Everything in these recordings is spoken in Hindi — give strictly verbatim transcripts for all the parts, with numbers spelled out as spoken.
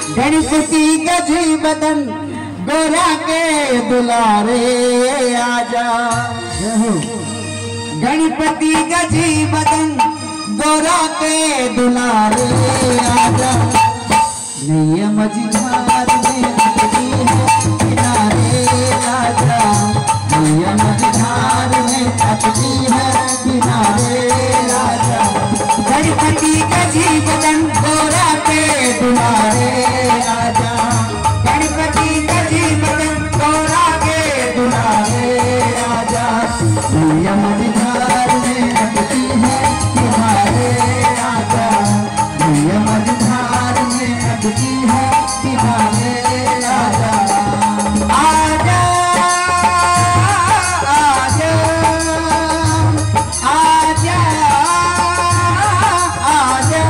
गणपति गजी बदन गोरा के दुलारे आजा। गणपति गजी बदन गोरा के दुलारे आजा। नैया मझधार में अटकी है किनारे आजा। नैया मझधार में अटकी है किनारे आजा। गणपति गजी बदन गोरा के दुलारे आजा। गणपति गजी बदन गोरा के दुलारे आजा। नैया मझधार में अटकी है किनारे आजा। नैया मझधार में अटकी है किनारे आजा। आजा आजा आजा आजा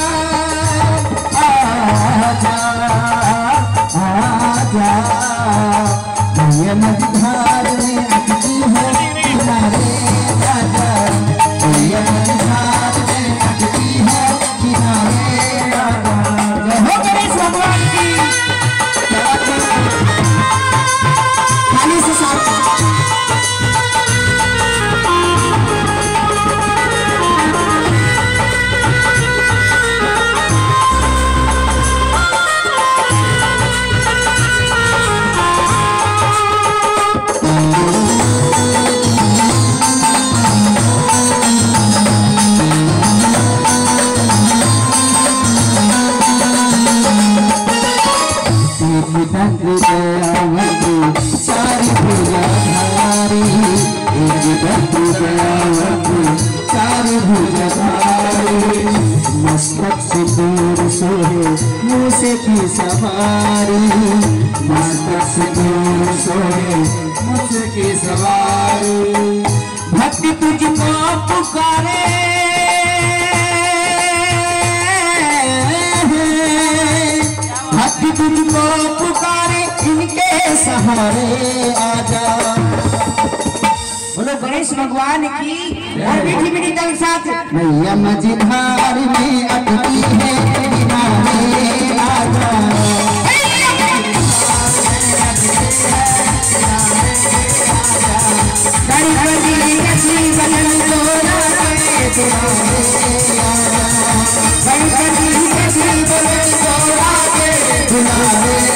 आजा आजा। नैया मझधार में अटकी है किनारे आजा। नैया मझधार में अटकी है किनारे आजा। जय हो गणेश भगवान की। खाली से साथ सारी भुजा धारी। एक दंडु सारी भुजा धारी। मस्तक से दूर सोहे मूसे की सवारी। मस्तक से दूर सोहे मूसे की सवारी। भक्ति तुझको पुकारे भक्ति तुझको पुकारे इनके सहारे आजा। बोलो गणेश भगवान की। और मीठी मीठी ताली साथ। नैया मझधार में अटकी है किनारे आजा। गणपति गजी बदन गोरा के दुलारे आजा। गणपति गजी बदन गोरा के दुलारे